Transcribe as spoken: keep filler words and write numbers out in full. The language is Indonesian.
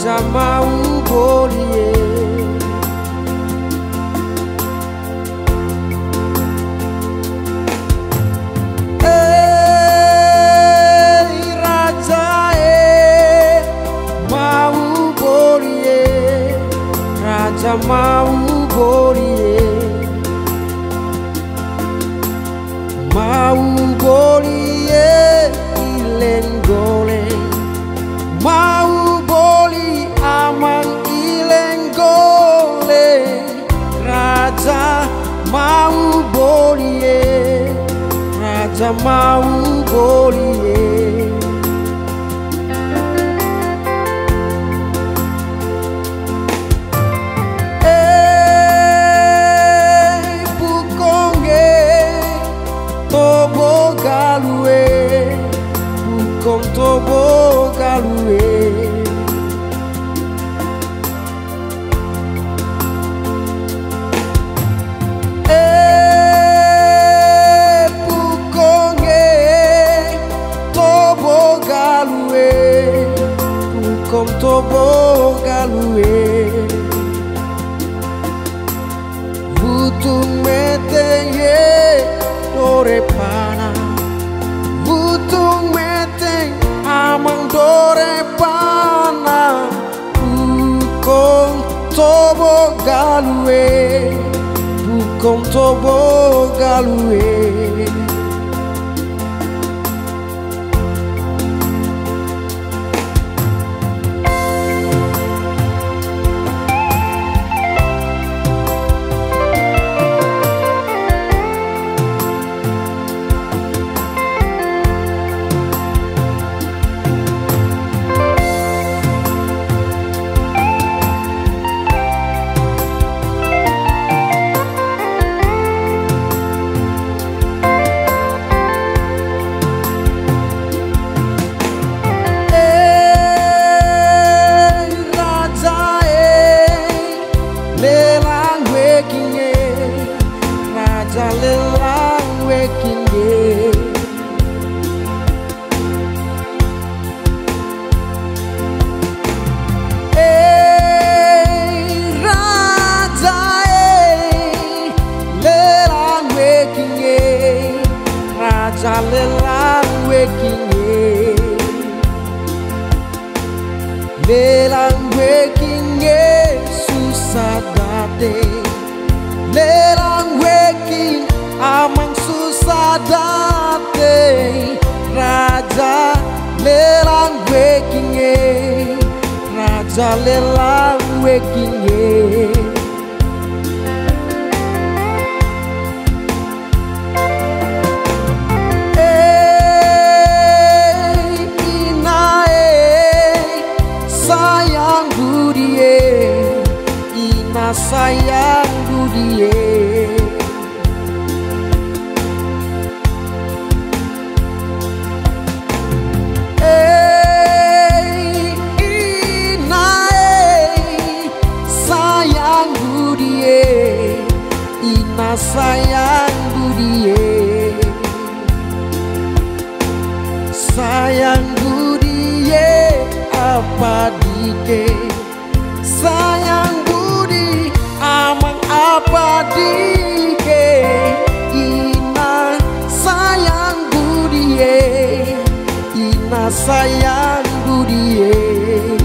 raja mau bolie. Eh raja eh mau bolie, raja mau bolie, mau bolie ilen gole, mau boli amang ilen gole, raja mau bolie, raja mau bolie. Eh bukonge tobo galue, bukong tobo galue. Eh bukonge tobo galue, bukong tobo galue. Butung meteng ye dore pana, butung meteng amang dore pana, bukong tobo galue, bukong tobo galue. Lelang waking ye, eh raja eh lelang waking ye, raja lelang waking ye, lelang waking ye susah date. Lelang waking amang susah date, raja lelang waking ye, raja lelang waking ye. Eh ina eh sayang budie, ina sayang budie. Eh ina eh sayang budie, ina sayang budie, sayang budie apa dike, sayang budi amang apa dike, ina sayang budie, ina sayang budie.